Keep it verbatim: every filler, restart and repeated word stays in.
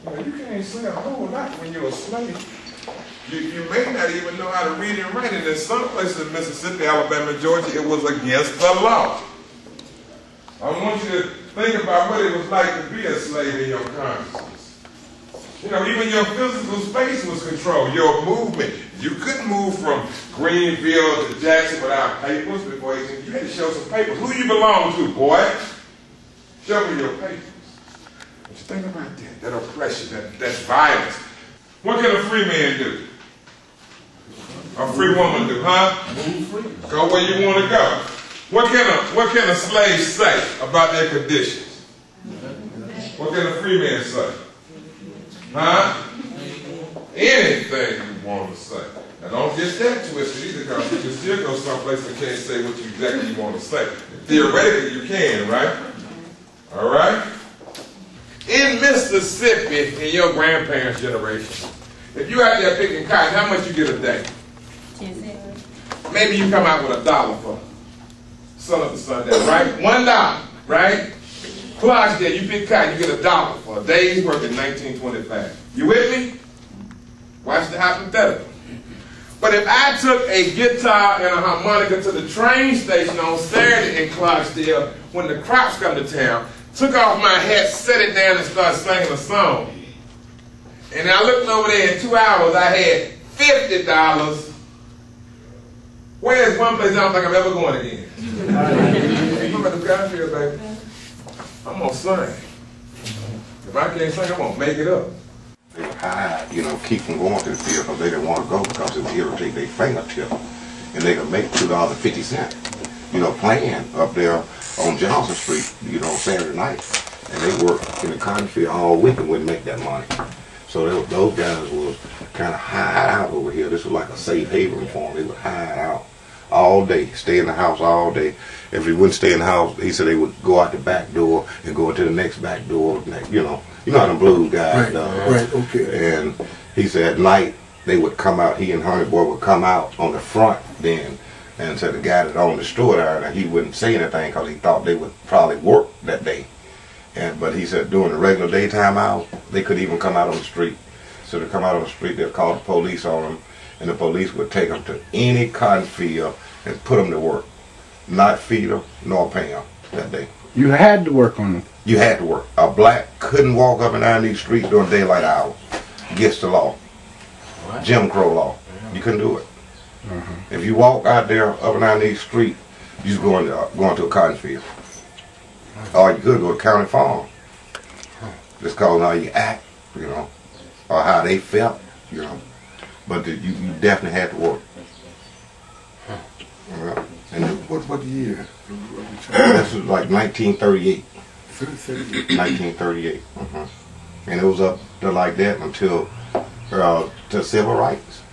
You know, you can't say a whole lot when you're a slave. You, you may not even know how to read and write. And in some places in Mississippi, Alabama, Georgia, it was against the law. I want you to think about what it was like to be a slave in your consciousness. You know, even your physical space was controlled, your movement. You couldn't move from Greenville to Jackson without papers before you, you had to show some papers. Who you belong to, boy? Show me your papers. But you think about that, that oppression, that, that violence. What can a free man do? A free woman do, huh? Go where you want to go. What can a what can a slave say about their conditions? What can a free man say? Huh? Anything you want to say. Now don't get that twisted either, because you can still go someplace and can't say what you exactly you want to say. Theoretically you can, right? All right? In Mississippi, in your grandparents' generation, if you out there picking cotton, how much you get a day? Maybe you come out with a dollar for sun up to sundown, right? One dollar, right? Clarksdale, you pick cotton, you get a dollar for a day's work in nineteen twenty-five. You with me? Watch the hypothetical. But if I took a guitar and a harmonica to the train station on Saturday in Clarksdale when the crops come to town, took off my hat, set it down, and started singing a song, and I looked over there in two hours, I had fifty dollars. Where's one place I don't think I'm ever going again? I'm at the country, baby. I'm going to sing. If I can't sing, I'm going to make it up. They would hide, you know, keep from going to the field because they didn't want to go because it would irritate their fingertip. And they could make two dollars and fifty cents, you know, playing up there on Johnson Street, you know, Saturday night. And they worked in the cotton field all week and wouldn't make that money. So they, those guys was kind of hide out over here. This was like a safe haven for them. They would hide out all day, stay in the house all day. If he wouldn't stay in the house, he said they would go out the back door and go into the next back door. You know, you know how them blues guys. Right, uh, right, okay. And he said at night they would come out. He and Honey Boy would come out on the front then, and said the guy that owned the store there, and he wouldn't say anything because he thought they would probably work that day. And but he said during the regular daytime hours, they couldn't even come out on the street. So to come out on the street, they'd call the police on them, and the police would take them to any cotton field and put them to work. Not feed them, nor pay them that day. You had to work on them. You had to work. A black couldn't walk up and down these streets during daylight hours. Against the law. What? Jim Crow law. You couldn't do it. Uh-huh. If you walk out there up and down these streets, you're going to, uh, going to a cotton field. Or you could go to county farm. Just cause how you act, you know, or how they felt, you know. But the, you, you definitely had to work. Yeah. And What what year? this was like nineteen thirty-eight. nineteen thirty-eight. Uh-huh. And it was up to like that until uh, to civil rights.